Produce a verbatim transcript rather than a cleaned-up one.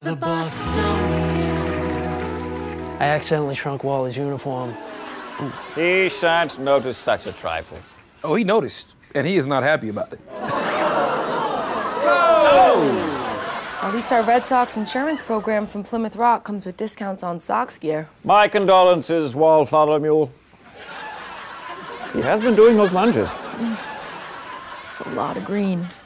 The Bostonians. I accidentally shrunk Wally's uniform. He shan't notice such a trifle. Oh, he noticed, and he is not happy about it. Oh! At least our Red Sox insurance program from Plymouth Rock comes with discounts on Sox gear. My condolences, Wallflower. He has been doing those lunges. It's a lot of green.